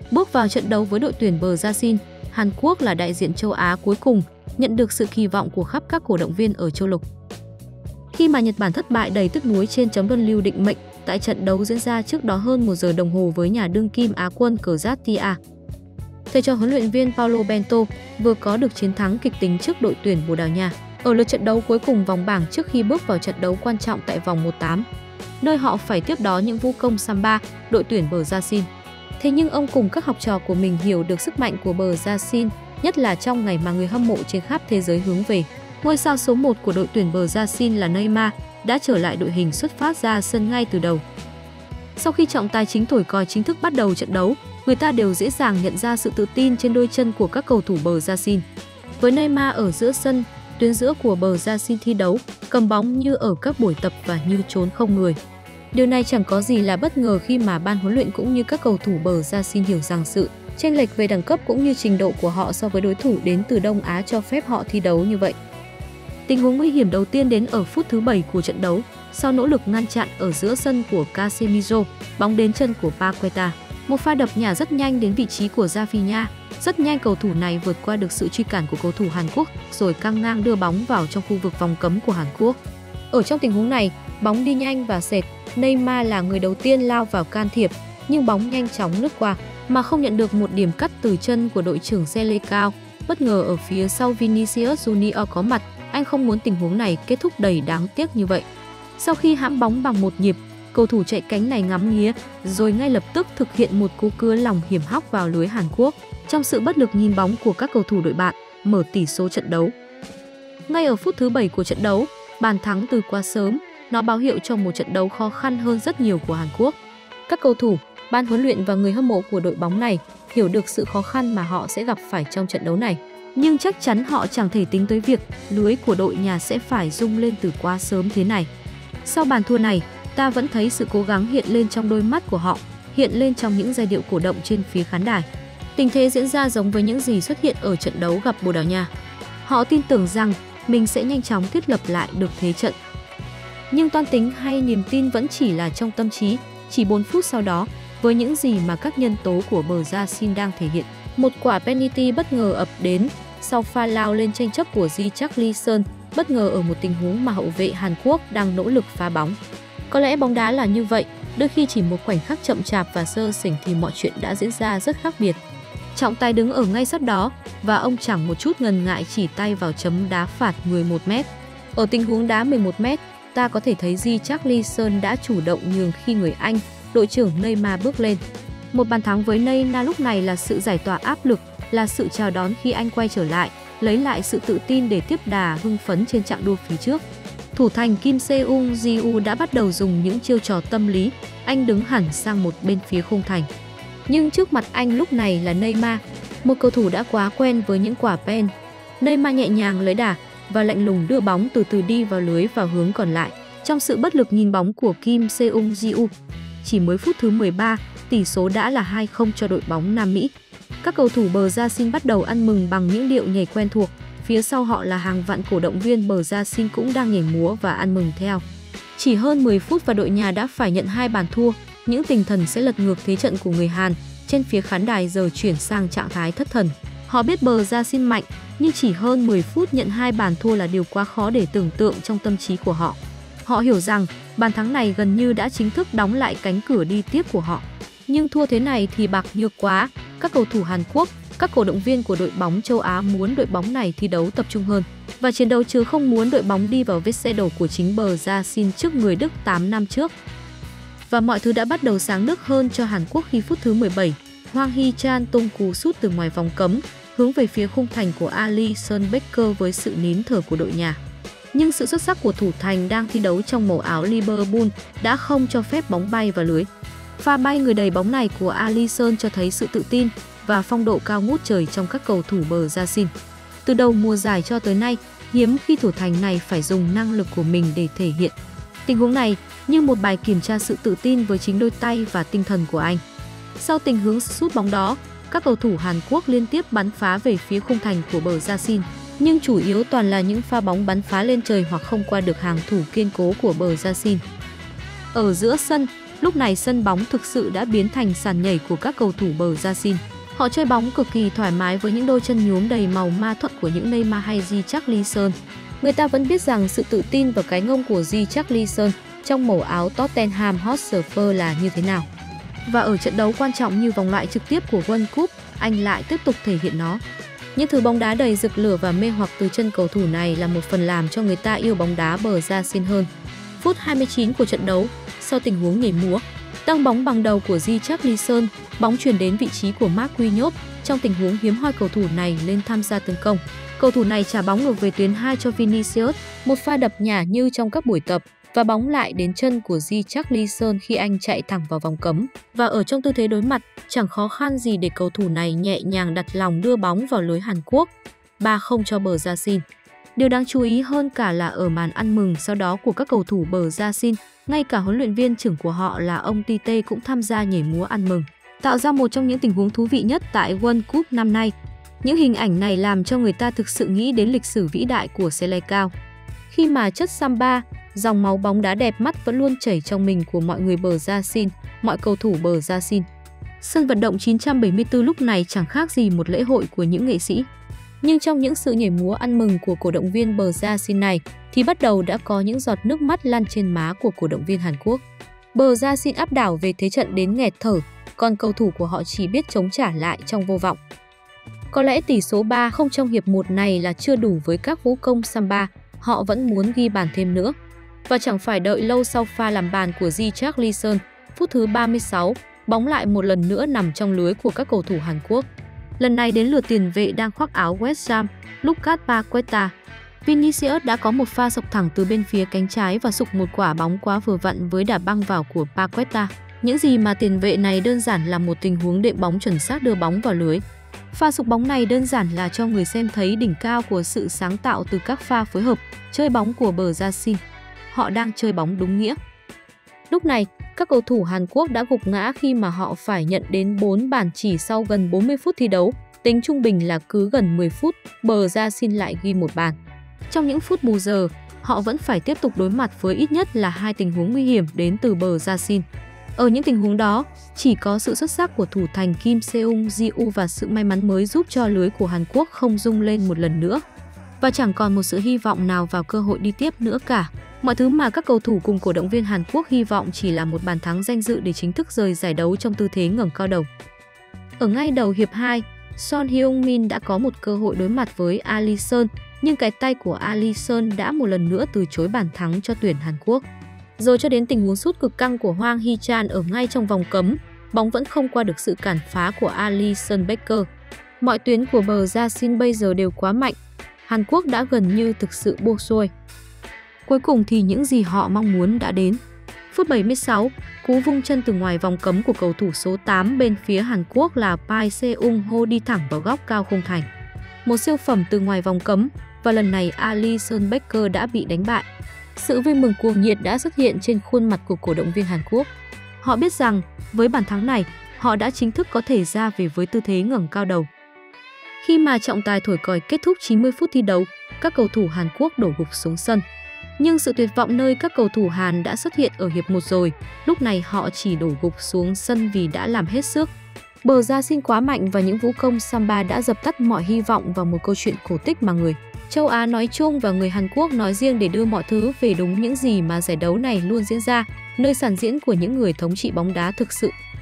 Bước vào trận đấu với đội tuyển Brazil, Hàn Quốc là đại diện châu Á cuối cùng, nhận được sự kỳ vọng của khắp các cổ động viên ở châu lục. Khi mà Nhật Bản thất bại đầy tiếc nuối trên chấm luân lưu định mệnh tại trận đấu diễn ra trước đó hơn 1 giờ đồng hồ với nhà đương kim Á quân Croatia. Thầy trò huấn luyện viên Paulo Bento vừa có được chiến thắng kịch tính trước đội tuyển Bồ Đào Nha ở lượt trận đấu cuối cùng vòng bảng trước khi bước vào trận đấu quan trọng tại vòng 1/8, nơi họ phải tiếp đón những vũ công Samba, đội tuyển Brazil. Thế nhưng ông cùng các học trò của mình hiểu được sức mạnh của Brazil, nhất là trong ngày mà người hâm mộ trên khắp thế giới hướng về. Ngôi sao số 1 của đội tuyển Brazil là Neymar đã trở lại đội hình xuất phát ra sân ngay từ đầu. Sau khi trọng tài chính thổi còi chính thức bắt đầu trận đấu, người ta đều dễ dàng nhận ra sự tự tin trên đôi chân của các cầu thủ Brazil. Với Neymar ở giữa sân, tuyến giữa của Brazil thi đấu, cầm bóng như ở các buổi tập và như trốn không người. Điều này chẳng có gì là bất ngờ khi mà ban huấn luyện cũng như các cầu thủ Brazil hiểu rằng sự chênh lệch về đẳng cấp cũng như trình độ của họ so với đối thủ đến từ Đông Á cho phép họ thi đấu như vậy. Tình huống nguy hiểm đầu tiên đến ở phút thứ 7 của trận đấu, sau nỗ lực ngăn chặn ở giữa sân của Casemiro, bóng đến chân của Paqueta. Một pha đập nhả rất nhanh đến vị trí của Rafinha. Rất nhanh cầu thủ này vượt qua được sự truy cản của cầu thủ Hàn Quốc rồi căng ngang đưa bóng vào trong khu vực vòng cấm của Hàn Quốc. Ở trong tình huống này, bóng đi nhanh và sệt, Neymar là người đầu tiên lao vào can thiệp, nhưng bóng nhanh chóng lướt qua mà không nhận được một điểm cắt từ chân của đội trưởng Selecao. Bất ngờ ở phía sau Vinicius Junior có mặt, anh không muốn tình huống này kết thúc đầy đáng tiếc như vậy. Sau khi hãm bóng bằng một nhịp, cầu thủ chạy cánh này ngắm nghía rồi ngay lập tức thực hiện một cú cứa lòng hiểm hóc vào lưới Hàn Quốc. Trong sự bất lực nhìn bóng của các cầu thủ đội bạn, mở tỷ số trận đấu. Ngay ở phút thứ 7 của trận đấu, bàn thắng từ quá sớm, nó báo hiệu cho một trận đấu khó khăn hơn rất nhiều của Hàn Quốc. Các cầu thủ, ban huấn luyện và người hâm mộ của đội bóng này hiểu được sự khó khăn mà họ sẽ gặp phải trong trận đấu này. Nhưng chắc chắn họ chẳng thể tính tới việc lưới của đội nhà sẽ phải rung lên từ quá sớm thế này. Sau bàn thua này, ta vẫn thấy sự cố gắng hiện lên trong đôi mắt của họ, hiện lên trong những giai điệu cổ động trên phía khán đài. Tình thế diễn ra giống với những gì xuất hiện ở trận đấu gặp Bồ Đào Nha. Họ tin tưởng rằng mình sẽ nhanh chóng thiết lập lại được thế trận. Nhưng toan tính hay niềm tin vẫn chỉ là trong tâm trí. Chỉ 4 phút sau đó, với những gì mà các nhân tố của Brazil đang thể hiện, một quả penalty bất ngờ ập đến sau pha lao lên tranh chấp của Richarlison, bất ngờ ở một tình huống mà hậu vệ Hàn Quốc đang nỗ lực phá bóng. Có lẽ bóng đá là như vậy, đôi khi chỉ một khoảnh khắc chậm chạp và sơ sẩy thì mọi chuyện đã diễn ra rất khác biệt. Trọng tài đứng ở ngay sát đó và ông chẳng một chút ngần ngại chỉ tay vào chấm đá phạt 11m. Ở tình huống đá 11m, ta có thể thấy Richarlison đã chủ động nhường khi người Anh, đội trưởng Neymar bước lên. Một bàn thắng với Neymar lúc này là sự giải tỏa áp lực, là sự chào đón khi anh quay trở lại, lấy lại sự tự tin để tiếp đà hưng phấn trên chặng đua phía trước. Thủ thành Kim Seung-ju đã bắt đầu dùng những chiêu trò tâm lý, anh đứng hẳn sang một bên phía khung thành. Nhưng trước mặt anh lúc này là Neymar, một cầu thủ đã quá quen với những quả pen. Neymar nhẹ nhàng lấy đà và lạnh lùng đưa bóng từ từ đi vào lưới vào hướng còn lại. Trong sự bất lực nhìn bóng của Kim Seung-ju, chỉ mới phút thứ 13, tỷ số đã là 2-0 cho đội bóng Nam Mỹ. Các cầu thủ Brazil bắt đầu ăn mừng bằng những điệu nhảy quen thuộc. Phía sau họ là hàng vạn cổ động viên Brazil cũng đang nhảy múa và ăn mừng theo. Chỉ hơn 10 phút và đội nhà đã phải nhận 2 bàn thua, những tinh thần sẽ lật ngược thế trận của người Hàn. Trên phía khán đài giờ chuyển sang trạng thái thất thần. Họ biết Brazil mạnh, nhưng chỉ hơn 10 phút nhận 2 bàn thua là điều quá khó để tưởng tượng trong tâm trí của họ. Họ hiểu rằng bàn thắng này gần như đã chính thức đóng lại cánh cửa đi tiếp của họ. Nhưng thua thế này thì bạc nhược quá. Các cầu thủ Hàn Quốc, các cổ động viên của đội bóng châu Á muốn đội bóng này thi đấu tập trung hơn và chiến đấu chứ không muốn đội bóng đi vào vết xe đổ của chính Brazil trước người Đức 8 năm trước. Và mọi thứ đã bắt đầu sáng nước hơn cho Hàn Quốc khi phút thứ 17, Hwang Hee-chan tung cú sút từ ngoài vòng cấm, hướng về phía khung thành của Alisson Becker với sự nín thở của đội nhà. Nhưng sự xuất sắc của thủ thành đang thi đấu trong màu áo Liverpool đã không cho phép bóng bay vào lưới. Pha bay người đầy bóng này của Alisson cho thấy sự tự tin và phong độ cao ngút trời trong các cầu thủ Brazil. Từ đầu mùa giải cho tới nay, hiếm khi thủ thành này phải dùng năng lực của mình để thể hiện. Tình huống này như một bài kiểm tra sự tự tin với chính đôi tay và tinh thần của anh. Sau tình huống sút bóng đó, các cầu thủ Hàn Quốc liên tiếp bắn phá về phía khung thành của Brazil, nhưng chủ yếu toàn là những pha bóng bắn phá lên trời hoặc không qua được hàng thủ kiên cố của Brazil. Ở giữa sân, Lúc này sân bóng thực sự đã biến thành sàn nhảy của các cầu thủ Brazil. Họ chơi bóng cực kỳ thoải mái với những đôi chân nhuốm đầy màu ma thuật của những Neymar hay Richarlison. Người ta vẫn biết rằng sự tự tin và cái ngông của Richarlison trong màu áo Tottenham Hotspur là như thế nào. Và ở trận đấu quan trọng như vòng loại trực tiếp của World Cup, anh lại tiếp tục thể hiện nó. Những thứ bóng đá đầy rực lửa và mê hoặc từ chân cầu thủ này là một phần làm cho người ta yêu bóng đá Brazil hơn. Phút 29 của trận đấu, sau tình huống nhảy múa, tăng bóng bằng đầu của Richarlison, bóng chuyển đến vị trí của Marquinhos. Trong tình huống hiếm hoi, cầu thủ này lên tham gia tấn công. Cầu thủ này trả bóng ngược về tuyến 2 cho Vinicius, một pha đập nhả như trong các buổi tập, và bóng lại đến chân của Richarlison khi anh chạy thẳng vào vòng cấm. Và ở trong tư thế đối mặt, chẳng khó khăn gì để cầu thủ này nhẹ nhàng đặt lòng đưa bóng vào lưới Hàn Quốc. 3-0 cho Brazil. Điều đáng chú ý hơn cả là ở màn ăn mừng sau đó của các cầu thủ Brazil, ngay cả huấn luyện viên trưởng của họ là ông Tite cũng tham gia nhảy múa ăn mừng, tạo ra một trong những tình huống thú vị nhất tại World Cup năm nay. Những hình ảnh này làm cho người ta thực sự nghĩ đến lịch sử vĩ đại của Selecao. Khi mà chất samba, dòng máu bóng đá đẹp mắt vẫn luôn chảy trong mình của mọi người Brazil, mọi cầu thủ Brazil. Sân vận động 974 lúc này chẳng khác gì một lễ hội của những nghệ sĩ. Nhưng trong những sự nhảy múa ăn mừng của cổ động viên Brazil này thì bắt đầu đã có những giọt nước mắt lăn trên má của cổ động viên Hàn Quốc. Brazil áp đảo về thế trận đến nghẹt thở, còn cầu thủ của họ chỉ biết chống trả lại trong vô vọng. Có lẽ tỷ số 3-0 trong hiệp 1 này là chưa đủ với các vũ công samba, họ vẫn muốn ghi bàn thêm nữa. Và chẳng phải đợi lâu, sau pha làm bàn của Richarlison, phút thứ 36, bóng lại một lần nữa nằm trong lưới của các cầu thủ Hàn Quốc. Lần này đến lượt tiền vệ đang khoác áo West Ham, Lucas Paqueta. Vinicius đã có một pha sộc thẳng từ bên phía cánh trái và sục một quả bóng quá vừa vặn với đà băng vào của Paqueta. Những gì mà tiền vệ này đơn giản là một tình huống đệm bóng chuẩn xác đưa bóng vào lưới. Pha sục bóng này đơn giản là cho người xem thấy đỉnh cao của sự sáng tạo từ các pha phối hợp chơi bóng của Brazil. Họ đang chơi bóng đúng nghĩa. Lúc này, các cầu thủ Hàn Quốc đã gục ngã khi mà họ phải nhận đến 4 bàn chỉ sau gần 40 phút thi đấu. Tính trung bình là cứ gần 10 phút, Brazil lại ghi một bàn. Trong những phút bù giờ, họ vẫn phải tiếp tục đối mặt với ít nhất là 2 tình huống nguy hiểm đến từ Brazil. Ở những tình huống đó, chỉ có sự xuất sắc của thủ thành Kim Seung-ju và sự may mắn mới giúp cho lưới của Hàn Quốc không rung lên một lần nữa. Và chẳng còn một sự hy vọng nào vào cơ hội đi tiếp nữa cả. Mọi thứ mà các cầu thủ cùng cổ động viên Hàn Quốc hy vọng chỉ là một bàn thắng danh dự để chính thức rời giải đấu trong tư thế ngẩng cao đầu. Ở ngay đầu hiệp 2, Son Heung-min đã có một cơ hội đối mặt với Alisson, nhưng cái tay của Alisson đã một lần nữa từ chối bàn thắng cho tuyển Hàn Quốc. Rồi cho đến tình huống sút cực căng của Hwang Hee-chan ở ngay trong vòng cấm, bóng vẫn không qua được sự cản phá của Alisson Becker. Mọi tuyến của Brazil bây giờ đều quá mạnh, Hàn Quốc đã gần như thực sự buông xuôi. Cuối cùng thì những gì họ mong muốn đã đến. Phút 76, cú vung chân từ ngoài vòng cấm của cầu thủ số 8 bên phía Hàn Quốc là Park Seung-ho đi thẳng vào góc cao khung thành. Một siêu phẩm từ ngoài vòng cấm, và lần này Alisson Becker đã bị đánh bại. Sự vui mừng cuồng nhiệt đã xuất hiện trên khuôn mặt của cổ động viên Hàn Quốc. Họ biết rằng với bàn thắng này, họ đã chính thức có thể ra về với tư thế ngẩng cao đầu. Khi mà trọng tài thổi còi kết thúc 90 phút thi đấu, các cầu thủ Hàn Quốc đổ gục xuống sân. Nhưng sự tuyệt vọng nơi các cầu thủ Hàn đã xuất hiện ở hiệp 1 rồi, lúc này họ chỉ đổ gục xuống sân vì đã làm hết sức. Brazil quá mạnh và những vũ công samba đã dập tắt mọi hy vọng vào một câu chuyện cổ tích mà người châu Á nói chung và người Hàn Quốc nói riêng để đưa mọi thứ về đúng những gì mà giải đấu này luôn diễn ra, nơi sàn diễn của những người thống trị bóng đá thực sự.